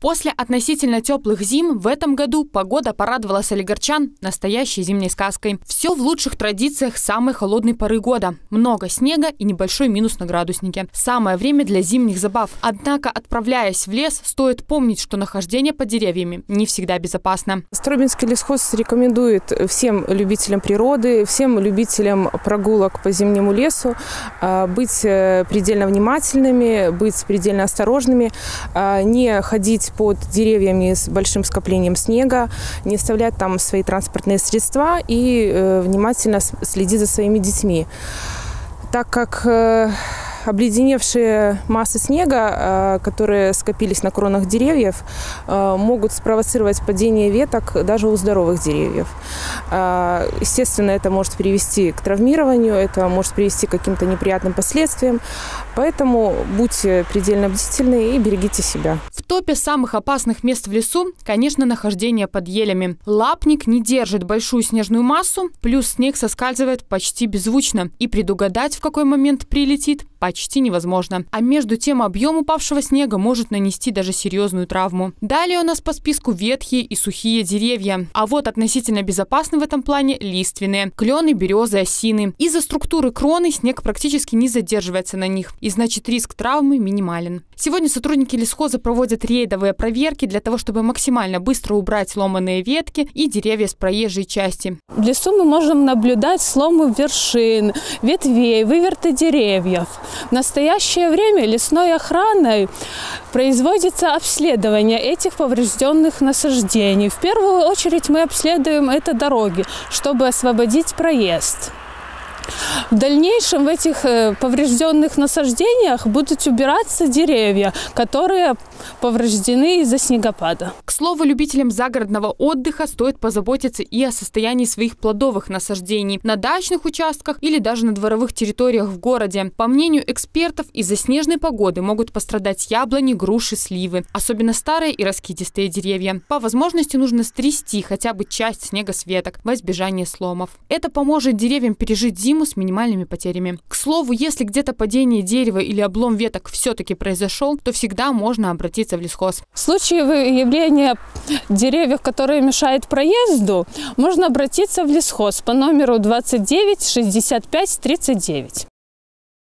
После относительно теплых зим в этом году погода порадовала солигорчан настоящей зимней сказкой. Все в лучших традициях самой холодной поры года. Много снега и небольшой минус на градуснике. Самое время для зимних забав. Однако, отправляясь в лес, стоит помнить, что нахождение под деревьями не всегда безопасно. Стробинский лесхоз рекомендует всем любителям природы, всем любителям прогулок по зимнему лесу быть предельно внимательными, быть предельно осторожными, не ходить под деревьями с большим скоплением снега, не оставлять там свои транспортные средства и внимательно следить за своими детьми. Так как обледеневшие массы снега, которые скопились на кронах деревьев, могут спровоцировать падение веток даже у здоровых деревьев. Естественно, это может привести к травмированию, это может привести к каким-то неприятным последствиям. Поэтому будьте предельно бдительны и берегите себя. В топе самых опасных мест в лесу, конечно, нахождение под елями. Лапник не держит большую снежную массу, плюс снег соскальзывает почти беззвучно. И предугадать, в какой момент прилетит, почти невозможно. А между тем объем упавшего снега может нанести даже серьезную травму. Далее у нас по списку ветхие и сухие деревья. А вот относительно безопасны в этом плане лиственные. Клены, березы, осины. Из-за структуры кроны снег практически не задерживается на них. И значит, риск травмы минимален. Сегодня сотрудники лесхоза проводят рейдовые проверки для того, чтобы максимально быстро убрать сломанные ветки и деревья с проезжей части. В лесу мы можем наблюдать сломы вершин, ветвей, выверты деревьев. В настоящее время лесной охраной производится обследование этих поврежденных насаждений. В первую очередь мы обследуем это дороги, чтобы освободить проезд. В дальнейшем в этих поврежденных насаждениях будут убираться деревья, которые повреждены из-за снегопада. К слову, любителям загородного отдыха стоит позаботиться и о состоянии своих плодовых насаждений на дачных участках или даже на дворовых территориях в городе. По мнению экспертов, из-за снежной погоды могут пострадать яблони, груши, сливы, особенно старые и раскидистые деревья. По возможности нужно стрясти хотя бы часть снега с веток во избежание сломов. Это поможет деревьям пережить зиму с минимальными потерями. К слову, если где-то падение дерева или облом веток все-таки произошел, то всегда можно обратиться в лесхоз. В случае выявления деревьев, которые мешают проезду, можно обратиться в лесхоз по номеру 29 65 39.